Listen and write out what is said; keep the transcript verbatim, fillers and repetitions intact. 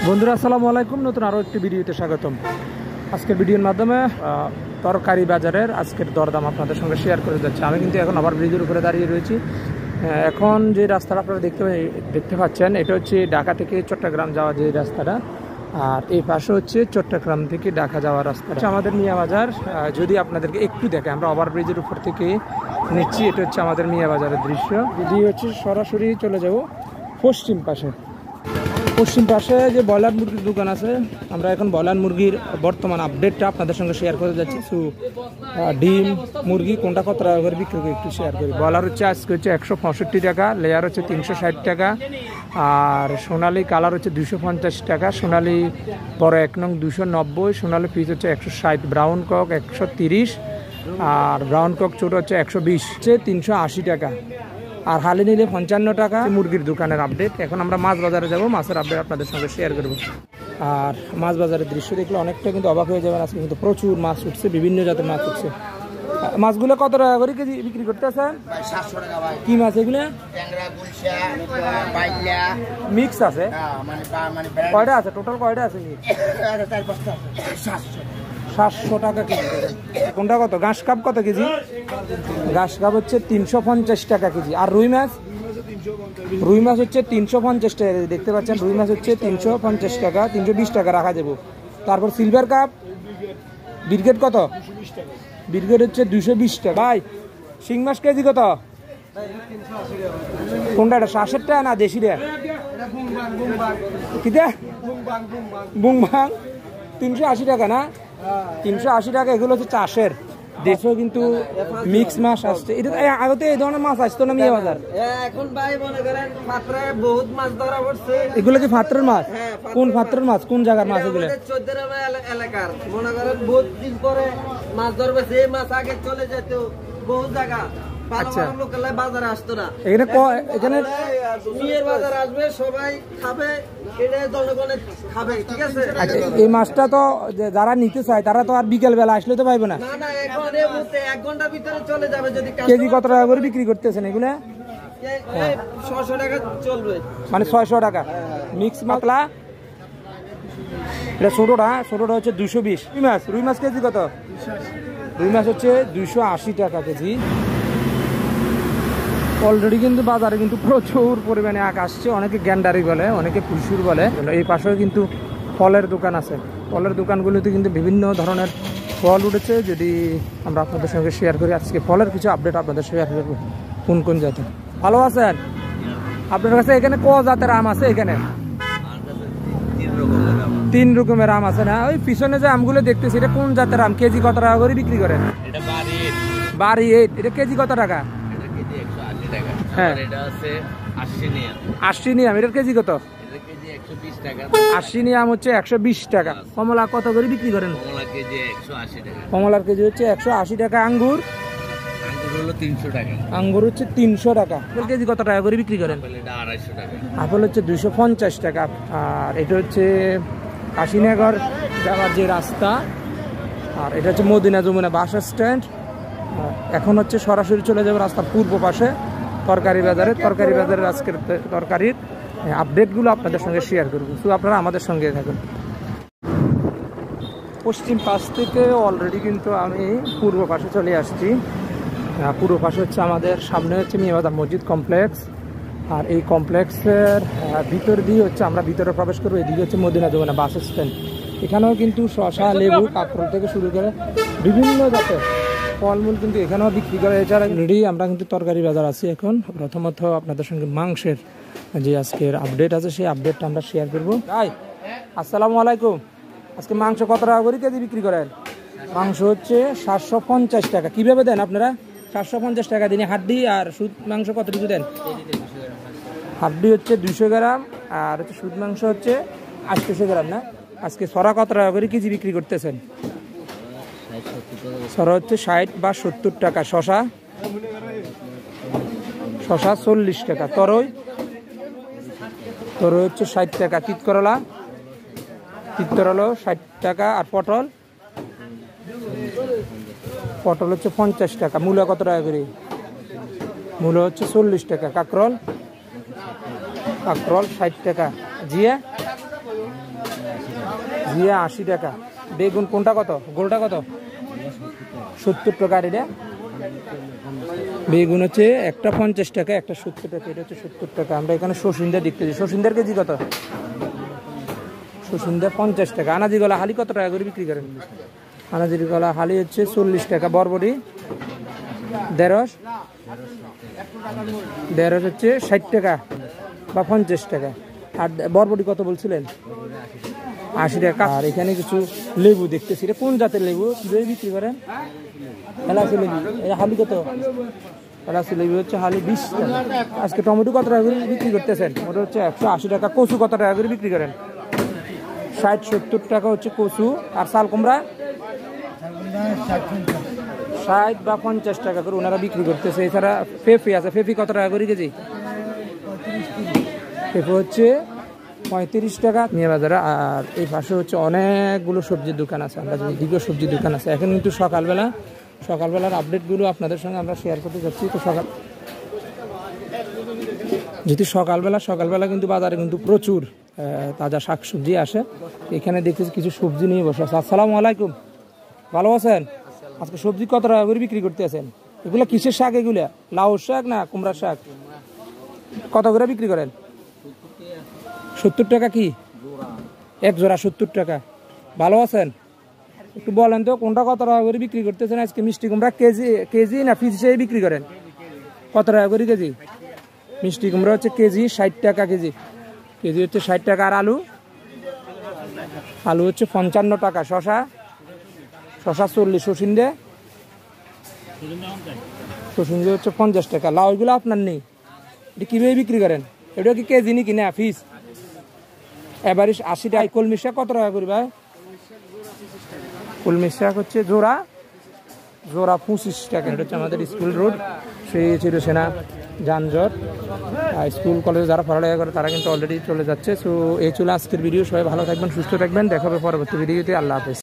বন্ধুরা আসসালামু আলাইকুম, নতুন আরও একটি ভিডিওতে স্বাগতম। আজকের ভিডিওর মাধ্যমে তরকারি বাজারের আজকের দরদাম আপনাদের সঙ্গে শেয়ার করে যাচ্ছি। আমি কিন্তু এখন আবার ব্রিজের উপরে দাঁড়িয়ে রয়েছি। এখন যে রাস্তাটা আপনারা দেখতে দেখতে পাচ্ছেন, এটা হচ্ছে ঢাকা থেকে চট্টগ্রাম যাওয়া যে রাস্তাটা, আর এই পাশে হচ্ছে চট্টগ্রাম থেকে ঢাকা যাওয়ার রাস্তাটা। আমাদের মিয়া বাজার যদি আপনাদেরকে একটু দেখে, আমরা ওভারব্রিজের উপর থেকে নিচ্ছি। এটা হচ্ছে আমাদের মিয়া বাজারের দৃশ্য। যদি হচ্ছে সরাসরি চলে যাব পশ্চিম পাশে। পশ্চিম পাশে যে ব্রয়লার মুরগির দোকান আছে, আমরা এখন ব্রয়লার মুরগির বর্তমান আপডেটটা আপনাদের সঙ্গে শেয়ার করে যাচ্ছি। সো ডিম মুরগি কোনটা কত টাকা করে বিক্রি করে একটু শেয়ার করি। ব্রয়লার হচ্ছে আজকে হচ্ছে একশো পঁয়ষট্টি টাকা, লেয়ার হচ্ছে তিনশো ষাট টাকা, আর সোনালি কালার হচ্ছে দুশো পঞ্চাশ টাকা, সোনালি বড় এক নং দুশো নব্বই, সোনালি পিস হচ্ছে একশো ষাট, ব্রাউন কক একশো তিরিশ, আর ব্রাউন কক ছোটো হচ্ছে একশো বিশ, হচ্ছে তিনশো আশি টাকা, আর হালি নিলে পঞ্চান্ন টাকা। মুরগির দোকানের আপডেট। এখন আমরা মাছ বাজারে যাব, মাছের আপডেট আপনাদের সঙ্গে শেয়ার করব। আর মাছ বাজারের দৃশ্য দেখলে অনেকটা কিন্তু অবাক হয়ে যাবেন। আজকে কিন্তু প্রচুর মাছ উঠছে, বিভিন্ন জাতের মাছ উঠছে। মাছগুলো কত টাকা করে কেজি বিক্রি করতে আছেন? কি মাছ এগুলো? মিক্স আছে, কয়টা আছে টোটাল? কয়টা আছে? সাতশো টাকা কেজি। কোনটা কত? ঘাস কাপ কত কেজি? ঘাস কাপ হচ্ছে তিনশো পঞ্চাশ টাকা কেজি। আর রুই মাছ? রুই মাছ হচ্ছে তিনশো পঞ্চাশ টাকা কেজি। দেখতে পাচ্ছেন রুই মাছ হচ্ছে তিনশো পঞ্চাশ টাকা, তিনশো বিশ টাকা রাখা যাবো। তারপর সিলভার কাপ ব্রিগেড কত? ব্রিগেড হচ্ছে দুশো বিশ টাকা। ভাই শিং মাছ কেজি কত? কোনটা? এটা শ্বাসের টাকা না দেশি রে? কিটা বুংবাং তিনশো আশি টাকা না? তিনশো আশি টাকা। এগুলো হচ্ছে চাষের। দেশেও কিন্তু মিক্স মাছ আসছে। এটা আগতে এই ধরনের মাছ আসতো না মিয়া বাজার? এখন ভাই মনে করেন ফাত্রায় বহুত মাছ ধরা পড়ছে। এগুলো কি ফাত্রের মাছ? কোন ফাত্রের মাছ? কোন জায়গার মাছ এগুলো? চৌদ্দগ্রাম এলাকার মনে করেন বহুত দিন পরে মাছ ধরবে। যে মাছ আগে চলে যেত বহু জায়গা, আচ্ছা বাজারে আসতো না। এখানে এখানে মেয়ের বাজার আসবে, সবাই খাবে, এটা জনগণের খাবে, ঠিক আছে? আচ্ছা, এই মাছটা তো যারা নিতে চায় তারা তো আর বিকেল বেলা আসলে তো পাইবে না। না না, এখন এই মুহূর্তে এক ঘন্টার ভিতরে চলে যাবে। যদি কেজি কত টাকা করে বিক্রি করতেছেন এগুলো? ছয়শো টাকা চলবে, মানে ছয়শো টাকা মিক্স মাতলা। এটা ছোটোটা, ছোটোটা হচ্ছে দুশো বিশ। রুই মাছ, রুই মাছ কেজি কত? রুই মাছ হচ্ছে দুশো আশি টাকা কেজি। অলরেডি কিন্তু বাজারে কিন্তু প্রচুর পরিমাণে আখ আসছে। অনেকে গ্যান্ডারি বলে, অনেকে পুষুর বলে। এই পাশেও কিন্তু ফলের দোকান আছে। ফলের দোকানগুলোতে কিন্তু বিভিন্ন ধরনের ফল উঠেছে। যদি আমরা আপনাদের সঙ্গে শেয়ার করি আজকে ফলের কিছু আপডেট আপনাদের শেয়ার করবো। কোন কোন জাতের? ভালো আছেন? আপনার কাছে এখানে ক জাতের আম আছে? এখানে তিন রকমের আম আছে না? ওই পিছনে যে আমগুলো দেখতেছি, এটা কোন জাতের আম? কেজি কত টাকা করে বিক্রি করেন? বাড়ি এইট। এটা কেজি কত টাকা? হ্যাঁ, আশি নিয়াম। এটার কেজি কত? আশি নিয়াম হচ্ছে একশো বিশ টাকা। কমলা কত করে বিক্রি করেন? কমলার কেজি হচ্ছে একশো আশি টাকা। আঙ্গুর? আঙ্গুর হচ্ছে তিনশো টাকা। কেজি কত টাকা করে বিক্রি করেন? আপেল হচ্ছে দুইশো পঞ্চাশ টাকা। আর এটা হচ্ছে কাশিনগর যাওয়ার যে রাস্তা, আর এটা হচ্ছে মদিনা যমুনা বাস স্ট্যান্ড। এখন হচ্ছে সরাসরি চলে যাবে রাস্তার পূর্ব পাশে তরকারি বাজারে। তরকারি বাজারের আজকের তরকারির আপডেটগুলো আপনাদের সঙ্গে শেয়ার করবো। শুধু আপনারা আমাদের সঙ্গে থাকুন। পশ্চিম পাশ থেকে অলরেডি কিন্তু আমি পূর্ব পাশে চলে আসছি। পূর্ব পাশে হচ্ছে আমাদের সামনে হচ্ছে মিয়া বাজার মসজিদ কমপ্লেক্স, আর এই কমপ্লেক্সের ভিতর দিয়ে হচ্ছে আমরা ভিতরে প্রবেশ করবো। এদিকে হচ্ছে মদিনা যমুনা বাস স্ট্যান্ড। এখানেও কিন্তু শসা, লেবু, কাঁকরোল থেকে শুরু করে বিভিন্ন জাতের ফলমূল কিন্তু এখানেও বিক্রি করে। এছাড়া রেডি আমরা কিন্তু তরকারি বাজার আছি এখন। প্রথমত আপনাদের সঙ্গে মাংসের যে আজকের আপডেট আছে সেই আপডেটটা আমরা শেয়ার করবো। ভাই আসসালামু আলাইকুম। আজকে মাংস কত টাকা করে কেজি বিক্রি করেন? মাংস হচ্ছে সাতশো পঞ্চাশ টাকা। কীভাবে দেন আপনারা? সাতশো পঞ্চাশ টাকা দিনে। হাড্ডি আর সুদ মাংস কতটুকু দেন? হাড্ডি হচ্ছে দুইশো গ্রাম, আর হচ্ছে সুদ মাংস হচ্ছে আটশোশো গ্রাম না? আজকে সরা কত টাকা করে কেজি বিক্রি করতেছেন? সরা হচ্ছে ষাট বা সত্তর টাকা। শশা? শশা চল্লিশ টাকা। তরই? তরই হচ্ছে ষাট টাকা। তিতকরলা? তিতকরলা ষাট টাকা। আর পটল? পটল হচ্ছে পঞ্চাশ টাকা। মূলা কত টাকা করে? মূলা হচ্ছে চল্লিশ টাকা। কাঁকরোল? কাঁকরোল ষাট টাকা। জিয়া? জিয়া আশি টাকা। বেগুন কোনটা কত? গোলটা কত? সত্তর টাকা। আর এটা বেগুন হচ্ছে একটা পঞ্চাশ টাকা, একটা সত্তর টাকা, এটা হচ্ছে সত্তর টাকা। আমরা এখানে শসিন্দা দেখতেছি, শসিন্দার কেজি কত? শসিন্দা পঞ্চাশ টাকা। আনাজি গলা হালি কত টাকা করে বিক্রি করেন? আনাজির গলা হালি হচ্ছে চল্লিশ টাকা। বরবটি দেড়শ, দেড়শ হচ্ছে ষাট টাকা বা পঞ্চাশ টাকা। আর বরবটি কত বলছিলেন? আশি টাকা। আর এখানে কিছু লেবু দেখতেছি, এটা কোন জাতের লেবু? কীভাবে বিক্রি করেন? এলাচি লেবু, এই হালি কত? এলাচি লেবু হচ্ছে হালি বিশ টাকা। আজকে টমেটো কত টাকা করে বিক্রি করতেছেন? ওটা হচ্ছে একশো আশি টাকা। কচু কত টাকা করে বিক্রি করেন? ষাট সত্তর টাকা হচ্ছে কচু। আর চাল কুমড়া ষাট বা পঞ্চাশ টাকা করে ওনারা বিক্রি করতেছে। এছাড়া পেঁপে আছে, পেঁপে কত টাকা করে কেজি? পেঁপে হচ্ছে পঁয়ত্রিশ টাকা নিয়ে বাজারে। আর এই পাশে হচ্ছে অনেকগুলো সবজির দোকান আছে, আমরা দীর্ঘ সবজির দোকান আছে। এখন কিন্তু সকালবেলা, সকালবেলার আপডেটগুলো আপনাদের সঙ্গে আমরা শেয়ার করতে যাচ্ছি। তো সকাল যেহেতু সকালবেলা সকালবেলা কিন্তু বাজারে কিন্তু প্রচুর তাজা শাক সবজি আসে। এখানে দেখতেছি কিছু সবজি নিয়ে বসে আছে। আসসালামু আলাইকুম, ভালো আছেন? আজকে সবজি কত টাকা করে বিক্রি করতে আছেন? এগুলো কিসের শাক? এগুলা লাউ শাক না কুমড়ার শাক? কত করে বিক্রি করেন? সত্তর টাকা। কি এক জোড়া? সত্তর টাকা। ভালো আছেন? একটু বলেন তো কোনটা কত টাকা করে বিক্রি করতেছেন আজকে? মিষ্টি কুমড়া কেজি কেজি না পিস হিসেবে বিক্রি করেন? কত টাকা করে কেজি? মিষ্টি কুমড়া হচ্ছে কেজি ষাট টাকা কেজি, কেজি হচ্ছে ষাট টাকা। আর আলু? আলু হচ্ছে পঞ্চান্ন টাকা। শশা? শশা চল্লিশ। শসিন্দে? শসিন্দে হচ্ছে পঞ্চাশ টাকা। লাউ এগুলো আপনার নেই, এটা কীভাবে বিক্রি করেন? এটা কি কেজি নাকি না পিস? এবারে আশি টাকা। কলমি শাক কত টাকা করি ভাই? কলমি শাক হচ্ছে জোড়া, জোড়া পঁচিশ টাকা। এটা হচ্ছে আমাদের স্কুল রোড, সেই ছিল সেনা যানজট। স্কুল কলেজে যারা পড়ালেখা করে তারা কিন্তু অলরেডি চলে যাচ্ছে। সো এই ছিল আজকের ভিডিও। সবাই ভালো থাকবেন, সুস্থ থাকবেন, দেখা হবে পরবর্তী ভিডিওতে। আল্লাহ হাফেজ।